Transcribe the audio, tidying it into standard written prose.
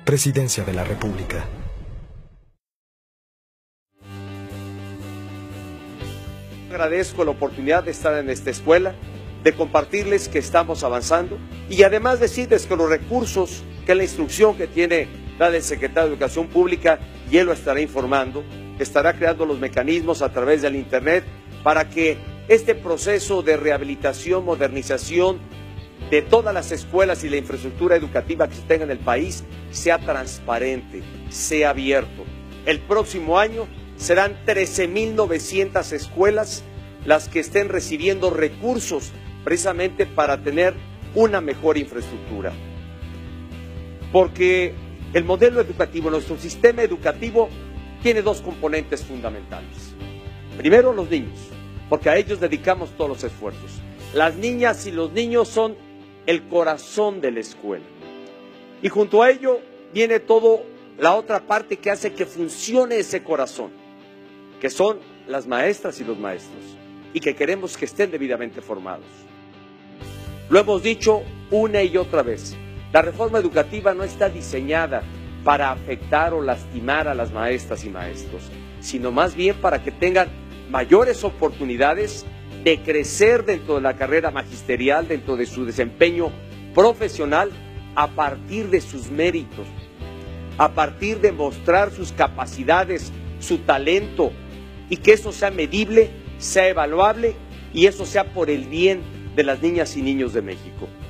Presidencia de la República. Agradezco la oportunidad de estar en esta escuela, de compartirles que estamos avanzando y además decirles que los recursos, que la instrucción que tiene el secretario de Educación Pública, y él lo estará informando, estará creando los mecanismos a través del Internet para que este proceso de rehabilitación, modernización de todas las escuelas y la infraestructura educativa que se tenga en el país sea transparente, sea abierto. El próximo año serán 13.900 escuelas las que estén recibiendo recursos precisamente para tener una mejor infraestructura. Porque el modelo educativo, nuestro sistema educativo, tiene dos componentes fundamentales. Primero, los niños, porque a ellos dedicamos todos los esfuerzos. Las niñas y los niños son el corazón de la escuela. Y junto a ello viene todo la otra parte que hace que funcione ese corazón, que son las maestras y los maestros, y que queremos que estén debidamente formados. Lo hemos dicho una y otra vez, la reforma educativa no está diseñada para afectar o lastimar a las maestras y maestros, sino más bien para que tengan mayores oportunidades de crecer dentro de la carrera magisterial, dentro de su desempeño profesional, a partir de sus méritos, a partir de mostrar sus capacidades, su talento, y que eso sea medible, sea evaluable, y eso sea por el bien de las niñas y niños de México.